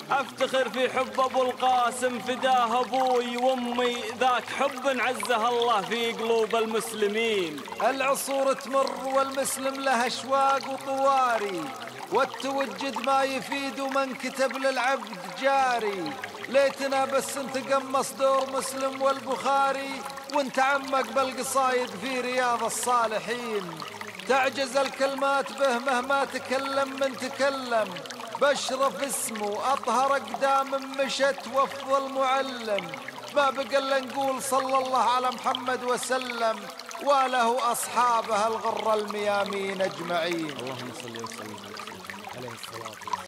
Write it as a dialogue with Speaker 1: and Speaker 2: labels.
Speaker 1: أفتخر في حب أبو القاسم فداه أبوي وأمي، ذاك حب عزه الله في قلوب المسلمين.
Speaker 2: العصور تمر والمسلم له أشواق وطواري، والتوجد ما يفيد ومن كتب للعبد جاري. ليتنا بس نتقمص دور مسلم والبخاري، ونتعمق بالقصايد في رياض الصالحين. تعجز الكلمات به مهما تكلم من تكلم، بشرف اسمه أطهر أقدام مشت وأفضل معلم. ما بقى إلا نقول صلى الله على محمد وسلم، وله أصحابه الغر الميامين أجمعين.
Speaker 3: اللهم صل وسلم عليه الصلاة والسلام.